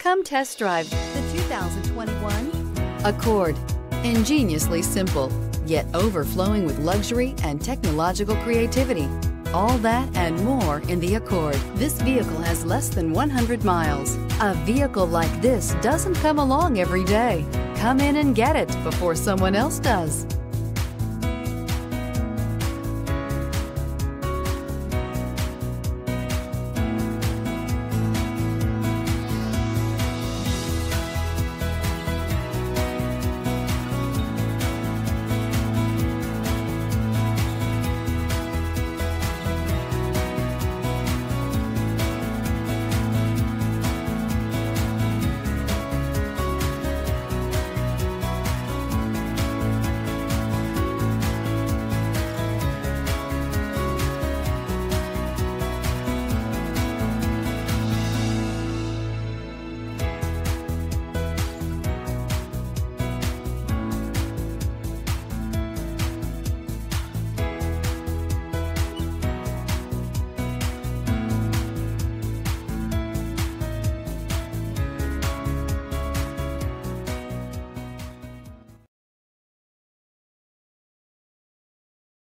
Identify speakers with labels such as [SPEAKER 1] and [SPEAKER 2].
[SPEAKER 1] Come test drive the 2021 Accord. Ingeniously simple, yet overflowing with luxury and technological creativity. All that and more in the Accord. This vehicle has less than 100 miles. A vehicle like this doesn't come along every day. Come in and get it before someone else does.